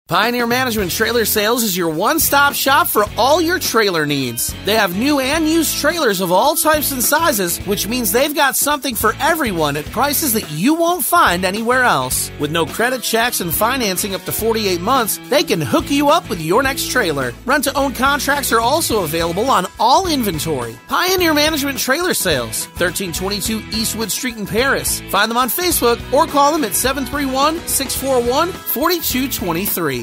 Pioneer Management Trailer Sales is your one-stop shop for all your trailer needs. They have new and used trailers of all types and sizes, which means they've got something for everyone at prices that you won't find anywhere else. With no credit checks and financing up to 48 months, they can hook you up with your next trailer. Rent-to-own contracts are also available on all inventory. Pioneer Management Trailer Sales, 1322 Eastwood Street in Paris. Find them on Facebook or call them at 731-641-4223.